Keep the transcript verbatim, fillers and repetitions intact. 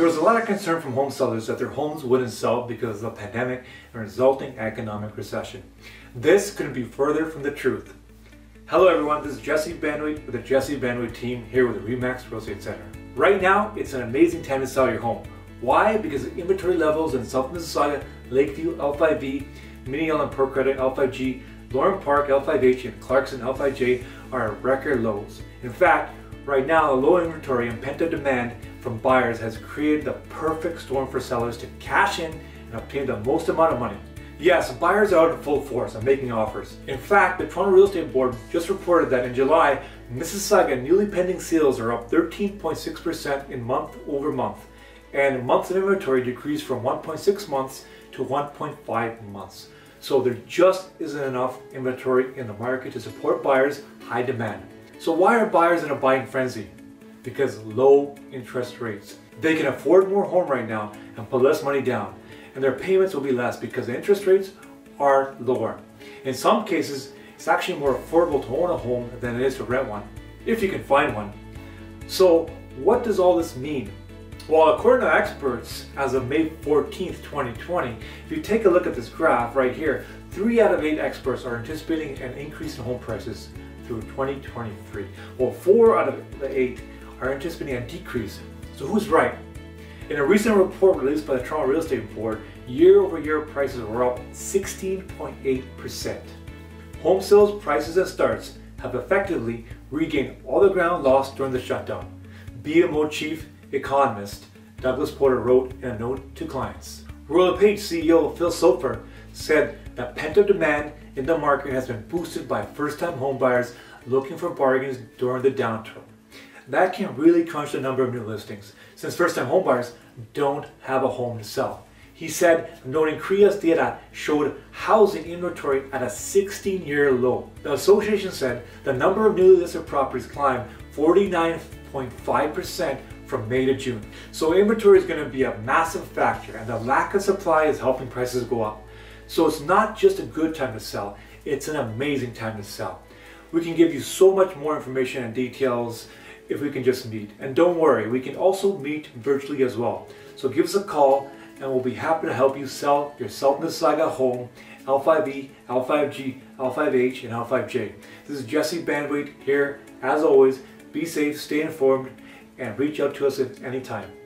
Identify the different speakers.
Speaker 1: There was a lot of concern from home sellers that their homes wouldn't sell because of the pandemic and resulting economic recession. This couldn't be further from the truth. Hello everyone, this is Jesse Banwait with the Jesse Banwait team here with the RE/MAX Real Estate Center. Right now, it's an amazing time to sell your home. Why? Because the inventory levels in South Mississauga, Lakeview L five V, Minnehaha and Port Credit L five G, Lauren Park L five H, and Clarkson L five J are at record lows. In fact, right now, the low inventory and pent-up demand from buyers has created the perfect storm for sellers to cash in and obtain the most amount of money. Yes, buyers are out in full force and making offers. In fact, the Toronto Real Estate Board just reported that in July, Mississauga newly pending sales are up thirteen point six percent in month over month, and months of inventory decreased from one point six months to one point five months. So there just isn't enough inventory in the market to support buyers' high demand. So why are buyers in a buying frenzy? Because low interest rates. They can afford more home right now and put less money down, and their payments will be less because the interest rates are lower. In some cases, it's actually more affordable to own a home than it is to rent one, if you can find one. So what does all this mean? Well, according to experts, as of May fourteenth, twenty twenty, if you take a look at this graph right here, three out of eight experts are anticipating an increase in home prices through twenty twenty-three. Well, four out of the eight are anticipating a decrease. So who's right? In a recent report released by the Toronto Real Estate Board, year-over-year prices were up sixteen point eight percent. Home sales prices and starts have effectively regained all the ground lost during the shutdown. B M O chief economist Douglas Porter wrote in a note to clients. Royal LePage C E O Phil Soper said that pent-up demand in the market has been boosted by first-time homebuyers looking for bargains during the downturn. That can really crunch the number of new listings, since first-time homebuyers don't have a home to sell. He said, noting C R E A's data showed housing inventory at a sixteen-year low. The association said the number of newly listed properties climbed forty-nine point five percent from May to June. So inventory is going to be a massive factor, and the lack of supply is helping prices go up. So it's not just a good time to sell, it's an amazing time to sell. We can give you so much more information and details if we can just meet. And don't worry, we can also meet virtually as well. So give us a call and we'll be happy to help you sell your South Mississauga home, L five E, L five G, L five H, and L five J. This is Jesse Banwait here. As always, be safe, stay informed, and reach out to us at any time.